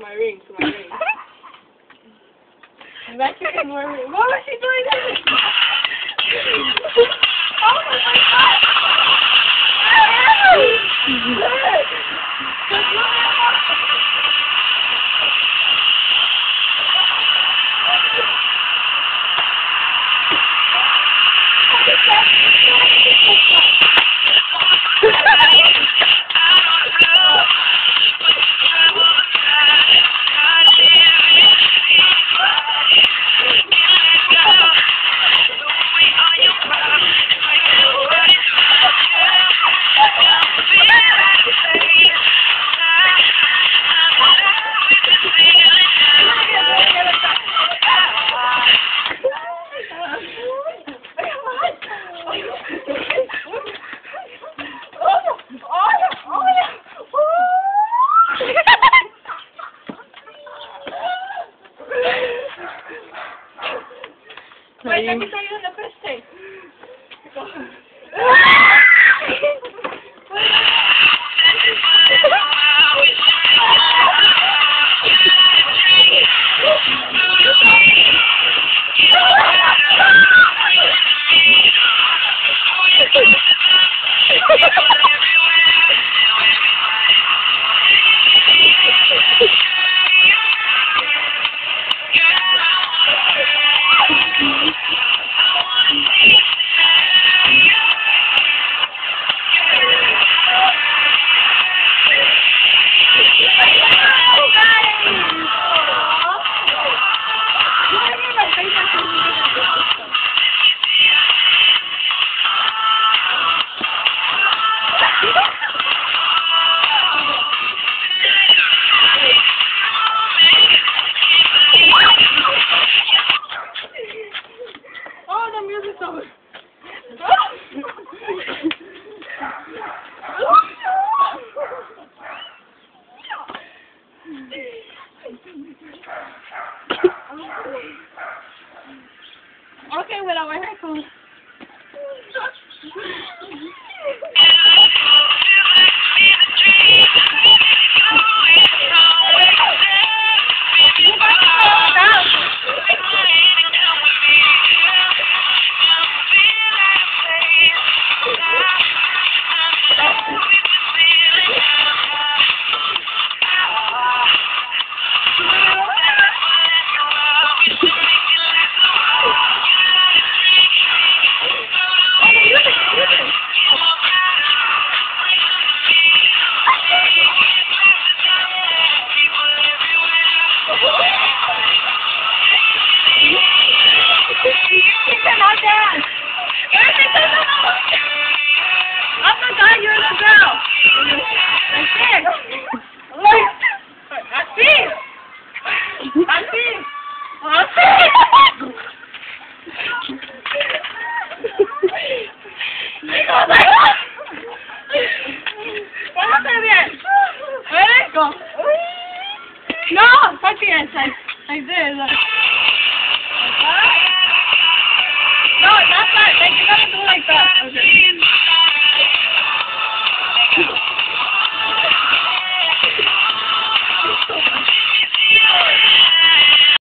my ring, to my ring. Back here in my ring. What was she doing this? Oh my God! Wait, let me tell you the first thing. Oh, the music's over. Okay, without my headphones. No, touch the inside. Like this. No, that's not. Like, you gotta do like that. Okay.